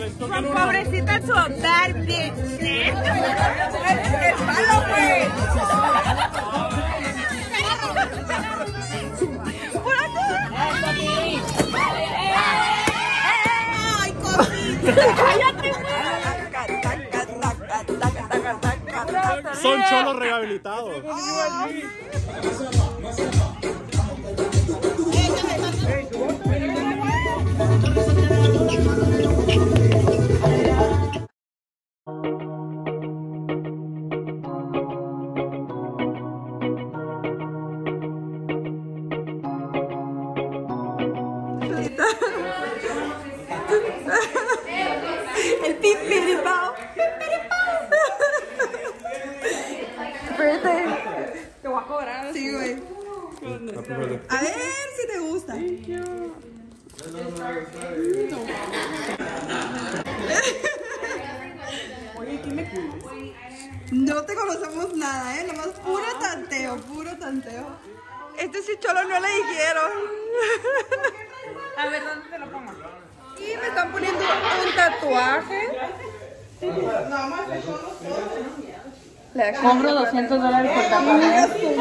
Pobrecita su bad bitch. El palo, güey. ¡Ay, cosita! ¡Cállate! Son cholos rehabilitados. El pipiripao. Espérate. Te voy a cobrar. Sí, güey. A ver si te gusta. Oye, ¿quién me cuidas? No te conocemos nada, nomás puro tanteo, puro tanteo. Este sí cholo no le dijeron. A ver, ¿dónde te lo pongo? Y me están poniendo un tatuaje. Nada más que son los Compro $200 por tatuaje.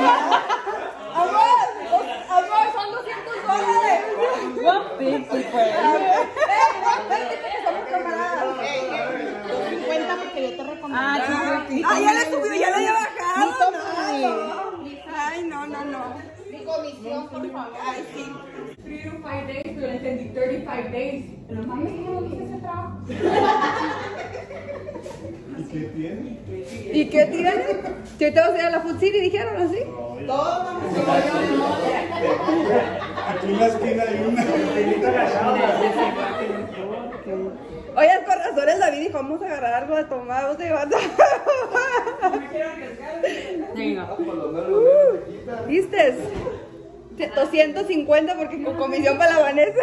Amor, son $200. Guapito, pues. Somos camaradas. 50 porque yo te recomiendo. Ah, ya le subió, ya le había bajado. Ay, no. Mi comisión, por favor. Ay, sí. 3 to 5 days, pero entendí 35 days. Pero mami, ¿cómo dice ese trabajo? ¿Y qué tiene? ¿Qué te vas a ir a la Food City, dijeron así? Todo. Aquí en la esquina hay una. Oye, con razón el David dijo, vamos a agarrar algo de tomar, vamos a llevar. ¿Viste? 250 porque con comisión para la Vanessa.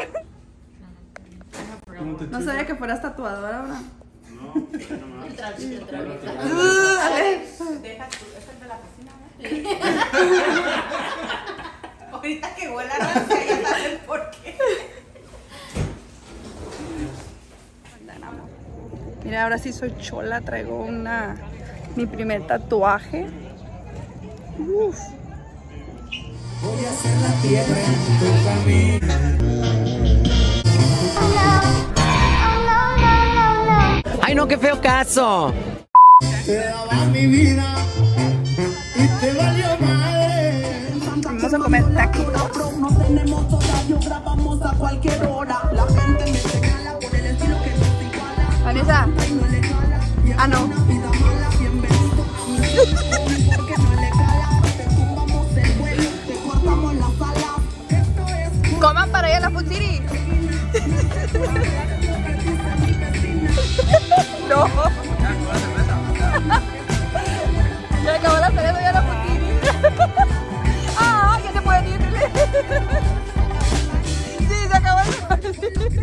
No sabía que fueras tatuadora ahora. No, nomás. Dale. Deja tu, esa es de la piscina, ¿no? Ahorita que huela rancia, ya sabes por qué. Mira, ahora sí soy chola, traigo mi primer tatuaje. Uf. Voy a hacer la tierra en tu camino. ¡Ay, no, qué feo caso! Te daba mi vida y te valió madre. Vamos a comer taquitos. No tenemos horario, grabamos a cualquier hora. La gente me regala por el estilo que no se iguala. Vanessa. No le jala. Ah, no. Una vida mala, bienvenido a mi mundo. Porque no le jala. Te tumbamos el vuelo, te cortamos las alas. Esto es. Coman para ir a la Food City. No. Ya acabó la cerveza, ya la Food City. Ah, ya se pueden ir. Sí, se acabó la Food City.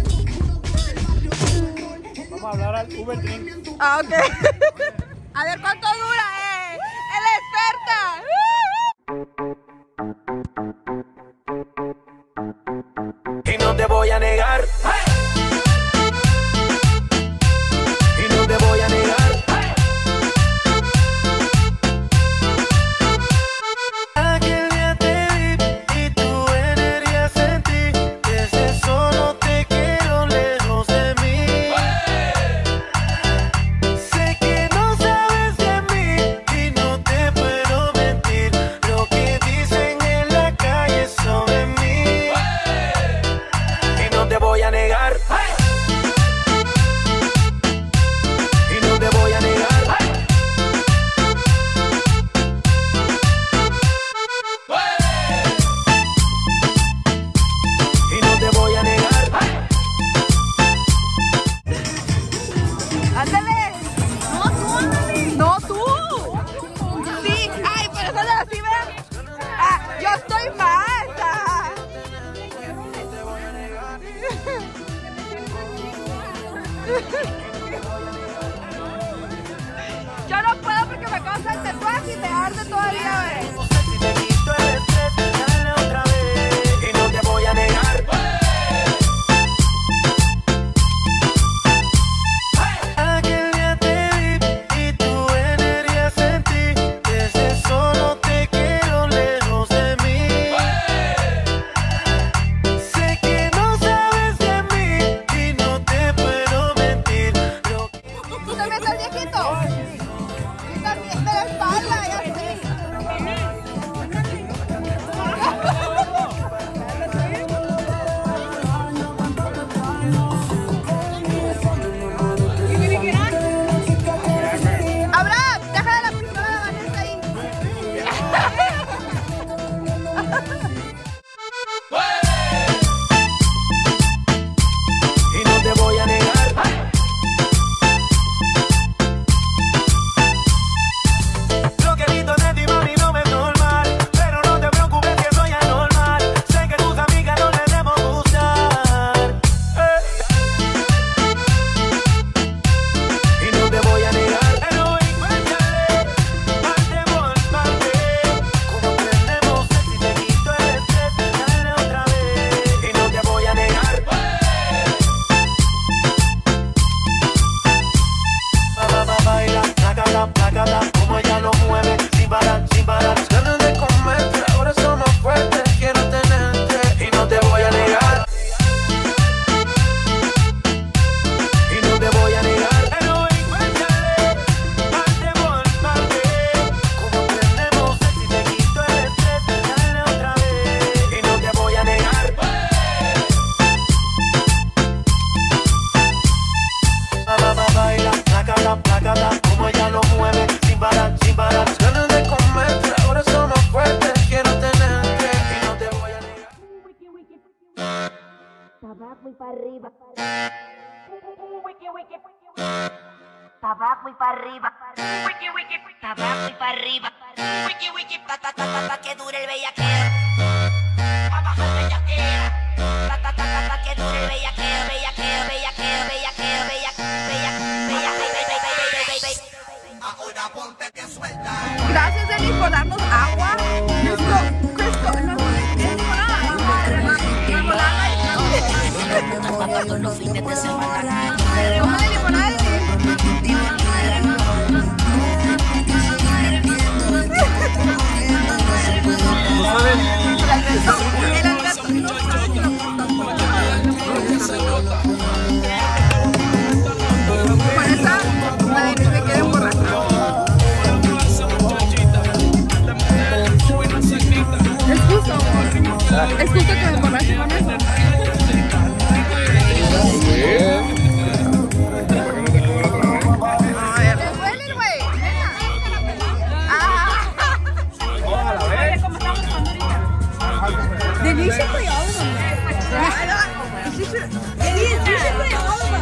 Vamos a hablar al Uber Drink. Ah, ok. A ver cuánto dura, ¡Es la experta! Y no te voy a negar. Y no te voy a negar. Aquel día te vi y tu energía sentí. Desde solo te quiero lejos de mí. Sé que no sabes de mí y no te puedo mentir. Lo que dicen en la calle sobre mí. Y no te voy a negar. Y no te voy a negar. Y no te voy a negar. ¡Ándale! ¡No, tú, ándale! ¡No, tú! Sí, ay, pero eso de así, ¿verdad? Ah, yo estoy mal. Yo no puedo porque me causa el tatuaje y me arde todavía, Si te quito el estrés, dale otra vez. Y no te voy a negar. abajo y para arriba. Wiki, wiki, pa' abajo y para arriba. Wiki, wiki, pa' que dure el bellaqueo. Pa' abajo el bellaqueo. Pa' que dure el bellaqueo, bellaqueo, bellaqueo, bellaqueo, ahora ponte que suelta. Gracias, Denis, por darnos agua. Todos los fines de semana. Es justo que me emborrache con eso. A ver, ¿te duele, güey? Denise should play all of them. Denise, you should play all of them.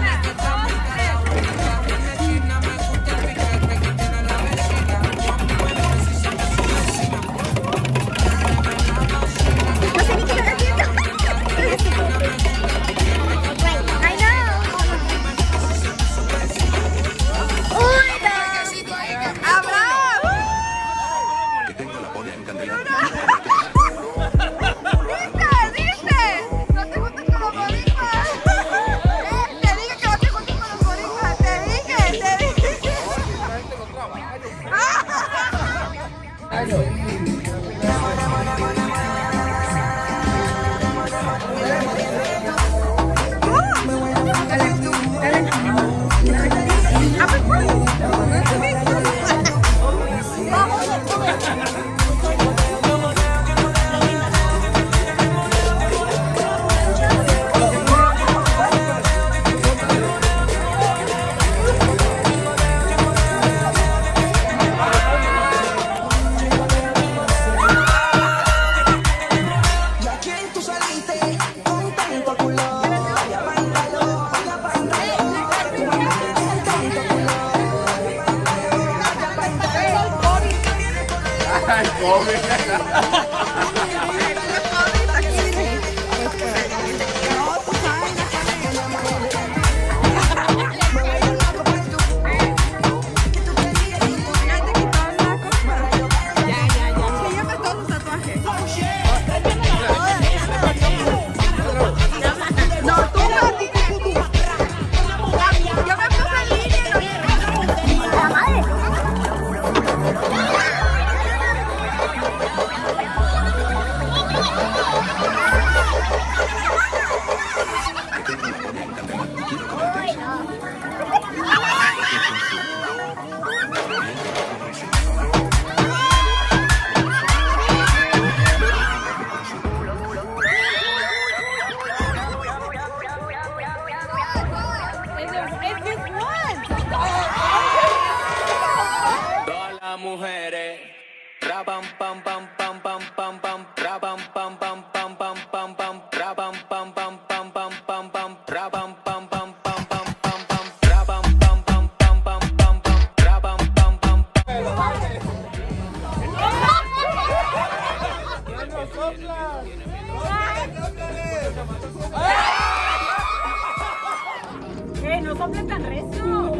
No soplen tan recio.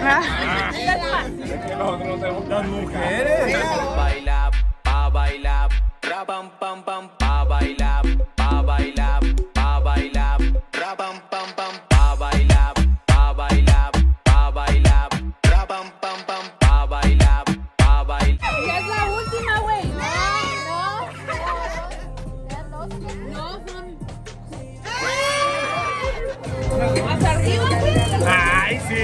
Las mujeres. Baila, pa bailar, rapam pam pam, pa bailar, pa bailar, pa bailar, rapam pam pam, pa bailar, pa bailar, pa bailar, rapam pam pam, pa bailar, pa bailar. Ya es la última, güey. No. Hasta arriba, güey. Ay, sí.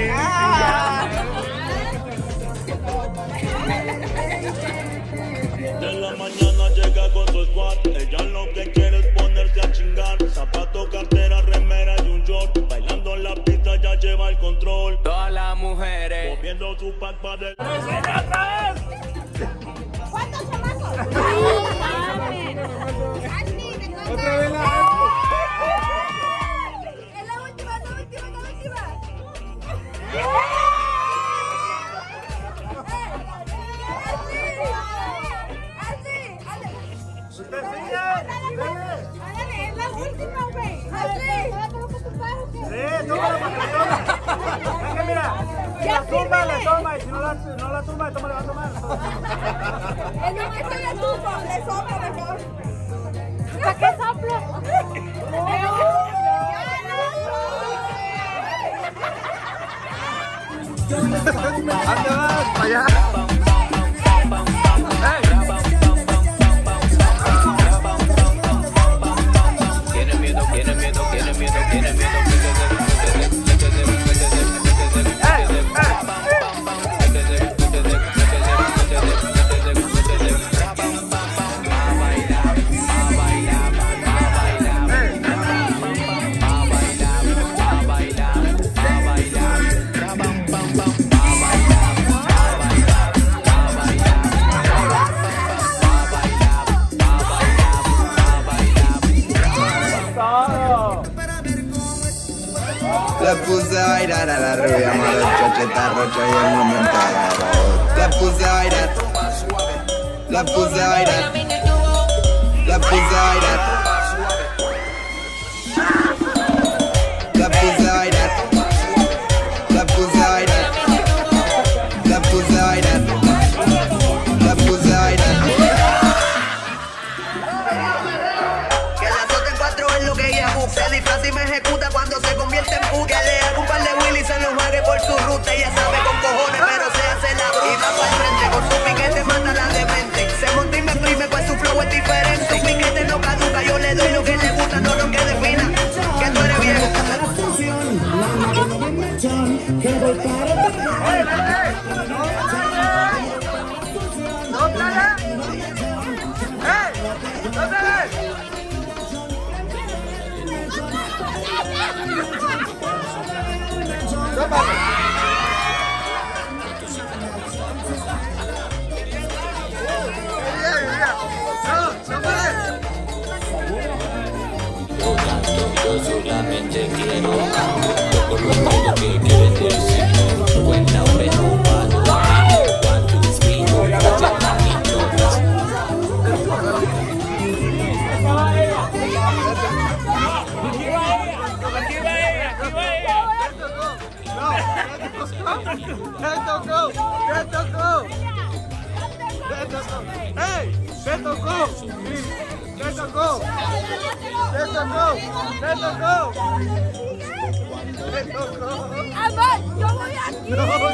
De la mañana llega con su squad. Ella lo que quiere es ponerse a chingar. Zapato, cartera, remera y un short. Bailando en la pista ya lleva el control. Todas las mujeres moviendo su pack para del... ¿Cuántos chamacos? Otra vez la... Es la última, es la última, es la última. Ya tumba, le fírmele. toma. Y si no la tumba, le va a tomar. Es lo que estoy haciendo. Le soplo mejor. ¿Para qué soplo? ¿Dónde vas? Para allá. Tiene miedo, tiene miedo, tiene miedo, tiene miedo. La puse a bailar a la rubia morocha, cheta rocha y el momento agarró. La puse a bailar, la puse a bailar, la puse a bailar, la puse a bailar, la puse a bailar, la puse a bailar, la puse a bailar. Que la azoten 4 es lo que ella busca. Se disfraza y me ejecuta cuando se convierte en puta. Que le haga un par de Willy, se lo juegue por su ruta. Ella sabe con cojones, pero se hace la bruta. Y va para el frente, con su piquete mata la demente. Se monta y me exprime, pues su flow es diferente. Su piquete no caduca, yo le doy lo que le gusta, no lo que defina. Que tú eres viejo. Yo solamente quiero todo lo que quieres decir. Cuenta un beso, one, two, three, Amor, yo voy aquí.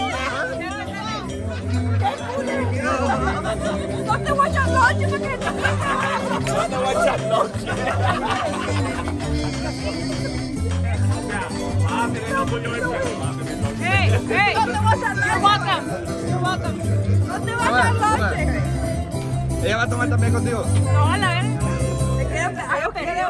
No te voy a echar noche porque no te voy a echar noche. Hey, hey, no te voy a echar noche. You're welcome. No te voy a echar noche. ¿Ella va a tomar también contigo? No, a la vez. Te quedo,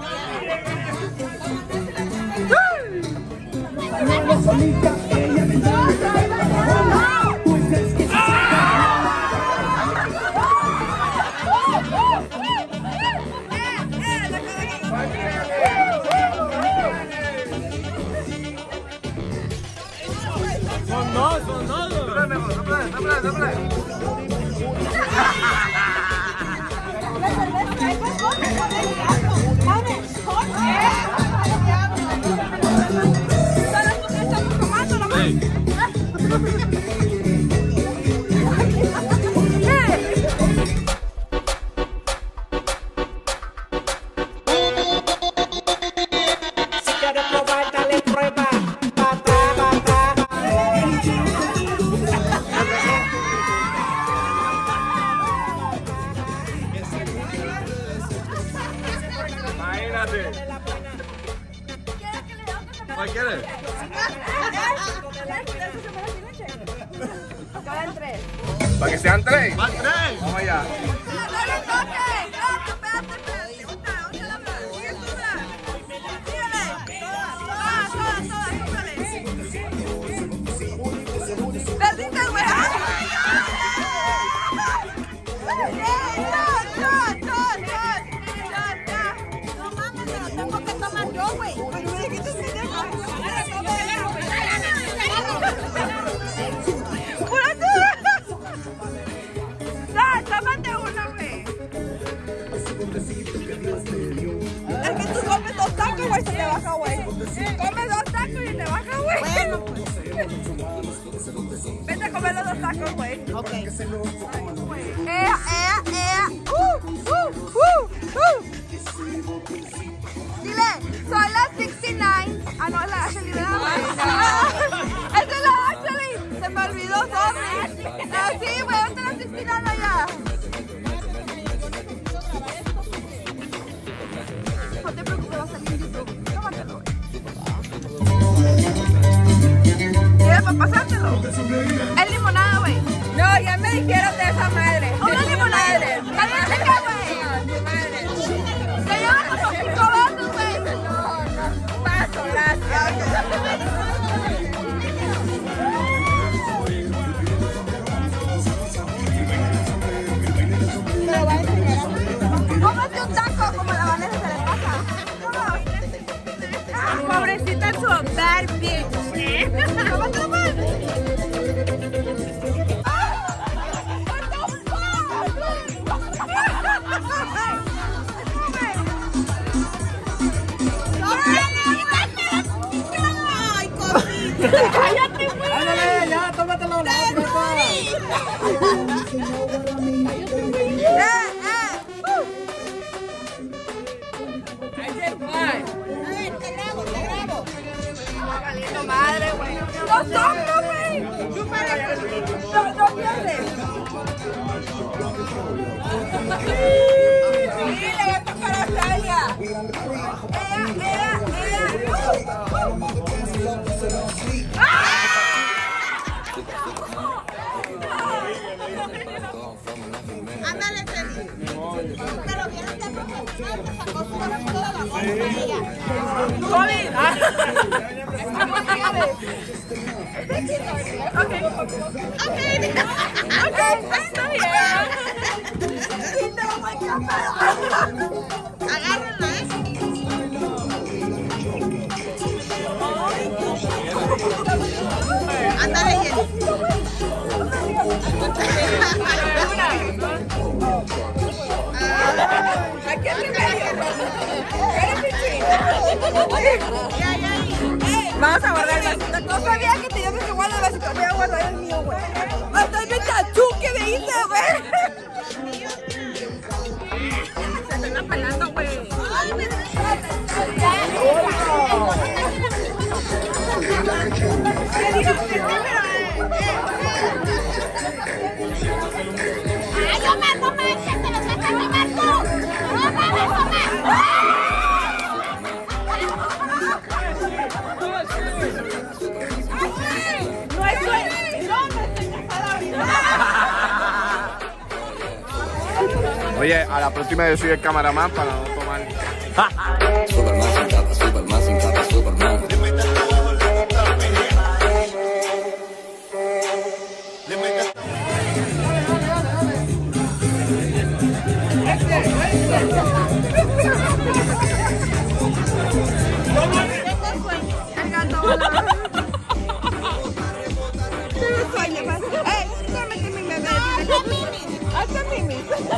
Son dos. Dame. Si quieres probar, dale prueba. Imagínate. ¿Cuál quieres? Para que sean 3. Vamos allá. ¡Tómate uno! tacos, güey. Ok. Dile, son las 69. Ah, no, es la Ashley, ¿verdad? Esa es la Ashley. Se me olvidó, sorry. Sí, güey, esta es la 69 allá. No te preocupes, va a salir en YouTube. Tómatelo, güey. ¿Quieres para pasártelo? Es limonada, güey. No, ya me dijeron de esa madre. Una limonada. ¿Caliente qué, güey? Te llevan como 5 vasos, güey. No, paso, gracias. Cómete un taco como la Vanessa se le pasa. Pobrecita su bad bitch. Cómetelo, pues. Ay, cosita. Cállate, güey. Ándale, ya, tómatelo. Valiendo madre, güey. No sopla, güey. No pierdes. Sí, le voy a tocar a Celia. Ándale, Celi. Pero vieron que profesional que sacó su corazón toda la boca con ella. COVID. Ok, está bien. Sí, te lo voy a cambiar. Agárrenla, Ándale, Jenny. Aquí en medio. Vamos a guardar el vasito. No sabía que teníamos que guardar el vasito. Voy a guardar el mío, güey. Hasta el tatú que me hice, güey. Se están apalando, güey. ¡Ay, Omar, no manches! ¡Te lo estás tomando tú! ¡No mames, Omar! No estoy casada ahorita. Oye, a la próxima yo soy el cameraman para no tomar. Superman sin capa, Superman sin capa, Superman. El gato volador. Tengo sueño, más. Solamente mi bebé. Hasta Mimi.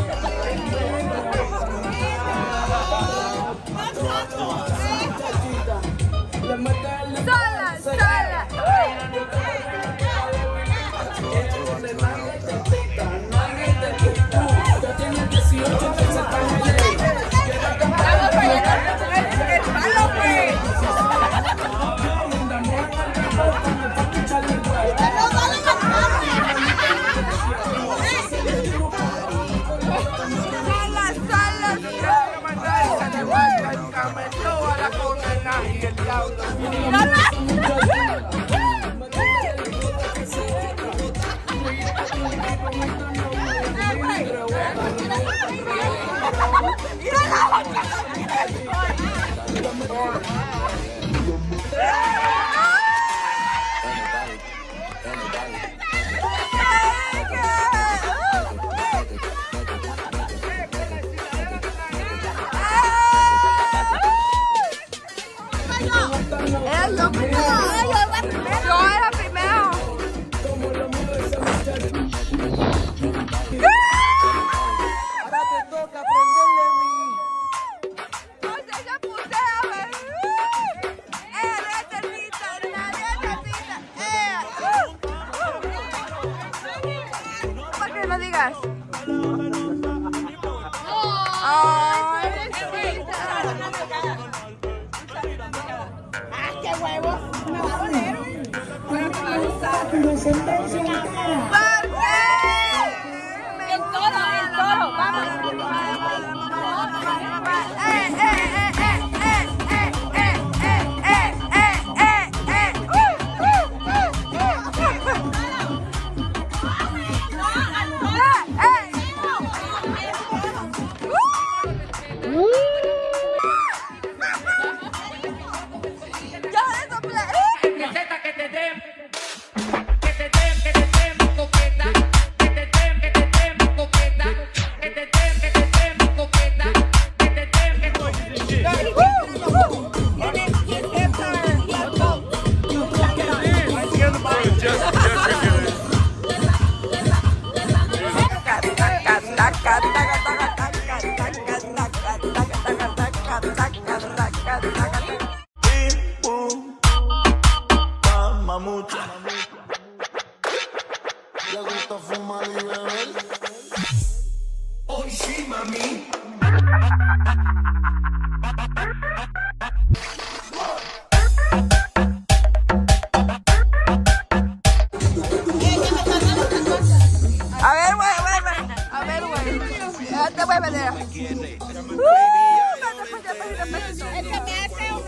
Sola, sola. Yo era primero. Ahora te toca aprenderle mi. No sé, yo puse a ver. Reternita, nadie reternita. Gracias. Ay, ¡Qué huevos! Me va a doler. Bueno, me va a gustar. El toro, vamos. Le gusta fumar y beber. Hoy sí, mami. A ver, güey. A ver, güey. Te voy a meter. El que me hace un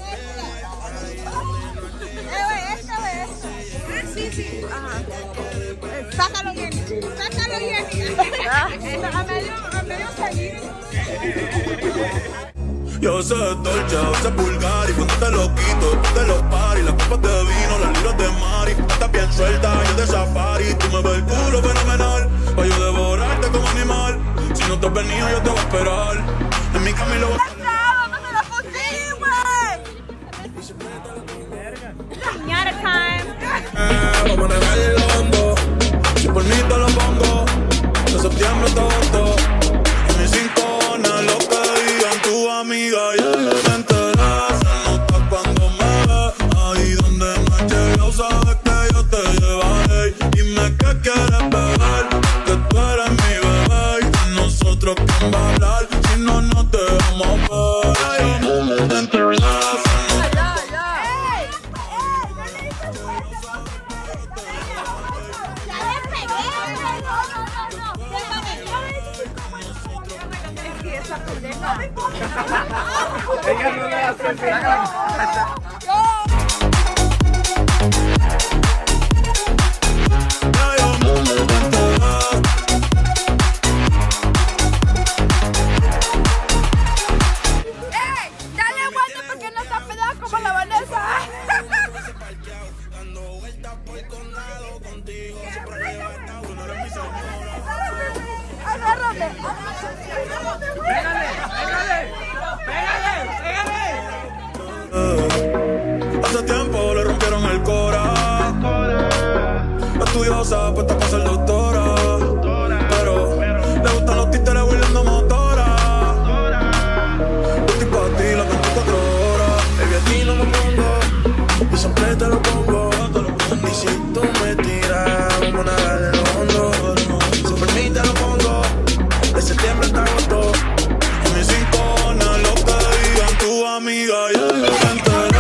sí. Ajá. Sácalo bien. A medio salir. Yo sé dolce, yo sé vulgar y cuando te lo quito, te lo pari. Las copas de vino, las libras de mari. Estás bien suelta, yo de safari. Tú me ves el culo fenomenal, pa' yo devorarte como animal. Si no te has venido, yo te voy a esperar. En mi cama y lo voy a Piñata time. vamos a negar el hondo. Si por mí te lo pongo, de septiembre hasta agosto. En mis rincones, lo que digan tu amiga, ya me enteré. Se nota cuando me ve, ahí donde no he llegado, sabes que yo te llevaré. Dime qué quieres beber, que tú eres mi bebé. Y de nosotros quién va a hablar, si no, no te vamos a ver. No me enteré. Ella no le hace Dale guante porque no está pedada como la Vanessa. Agárrame. Hace tiempo le rompieron el cora. Estudiosa, puesta para ser doctora. Pero le gustan los títeres huirleando motora. Yo estoy pa' ti las 24 horas. Baby, a ti no me pongo y siempre te lo pongo. Y si tú me tiras, vamos a nadar en lo hondo. Si por mí te lo pongo, de septiembre hasta agosto. En mis rincones, lo que digan tu amiga, ya me enteré.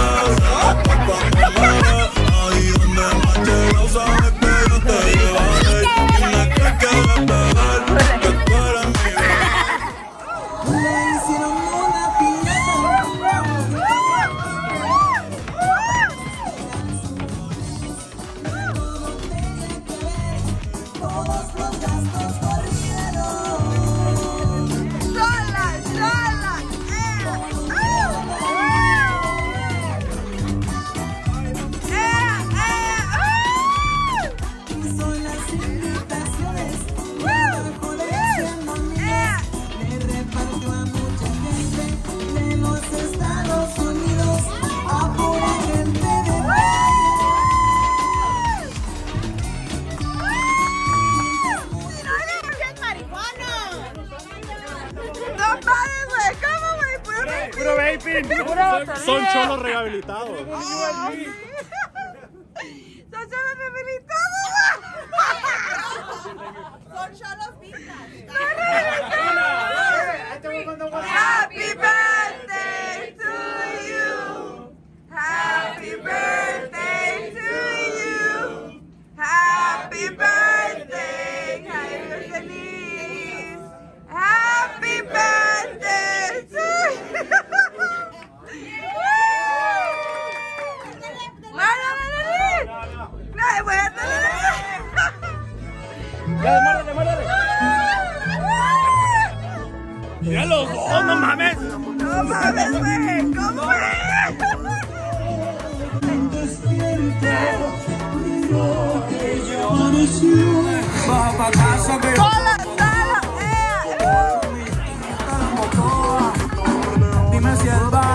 Ahí donde no has llegado, sabes que yo te llevaré. Dime qué quieres beber, que tú eres mi bebé. Le hicieron una piñata. Todos los gastos corrieron. Sola. Son las invitaciones. Bajo de amigas. Le repartió a mucha gente de los Estados Unidos. A pura gente de No pares, güey. ¿Cómo, güey? puro vaping. Son cholos rehabilitados. Son cholos rehabilitados. Son cholos vintage. Happy birthday to you. Happy birthday to you. Happy birthday, Jaime feliz. Happy birthday to you. ¡Mira los dos! ¡No mames! ¡No mames, güey! ¿Cómo es? Baja pa' casa, que ¡Sola, dime si él va.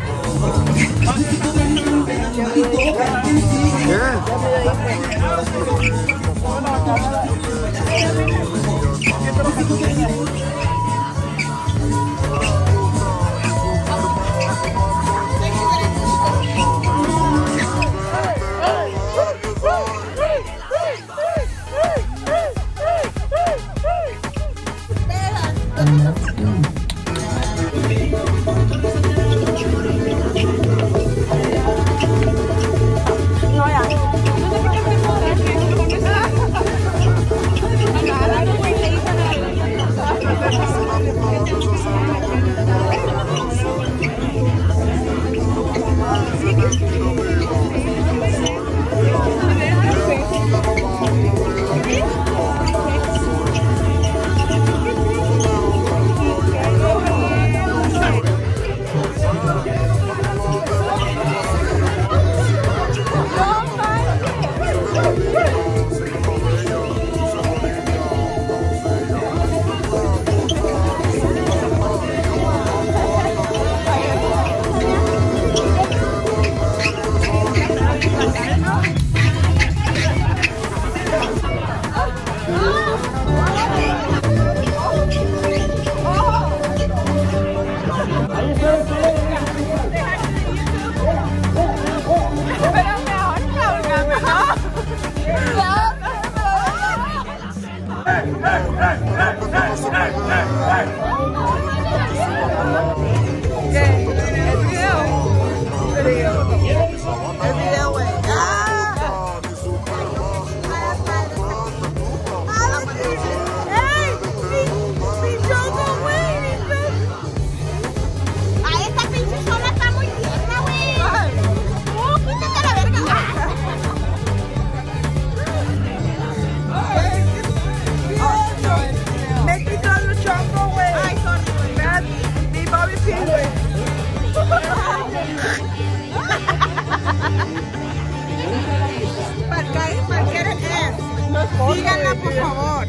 Síganla, por favor.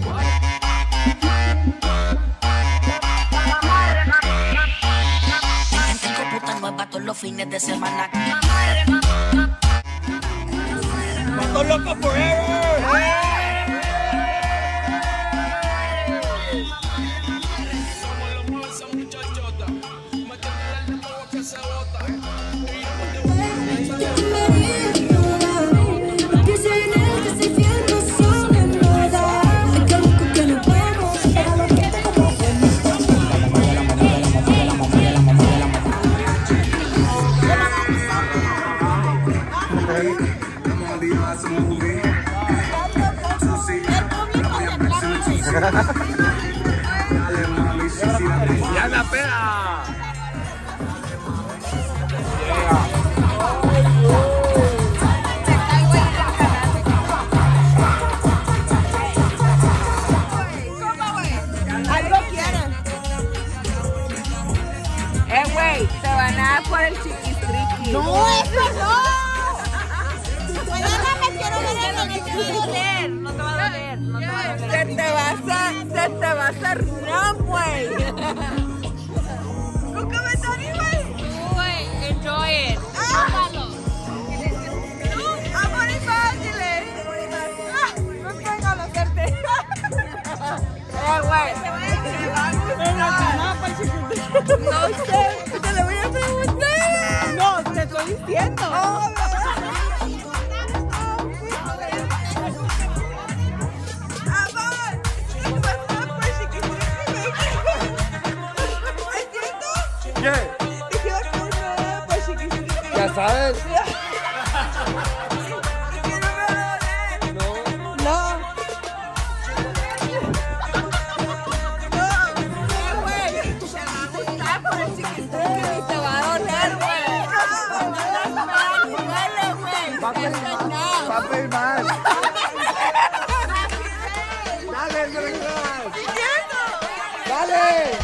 Cinco putas nuevas todos los fines de semana. ¡Mato Loco Forever! ¡Ya la pega! Algo quieren. Güey, te van a dar por el chiquistriqui. No, eso no. Mañana me quiero ver en el video. No te va a doler, no te va a doler. Se te va a hacer RAM, güey. ¿Con comentario, güey? Enjoy it. Amor y fáciles. No tengo a hacerte. Güey. No sé, te lo voy a preguntar. No, te estoy diciendo. Amor. ¡Dale!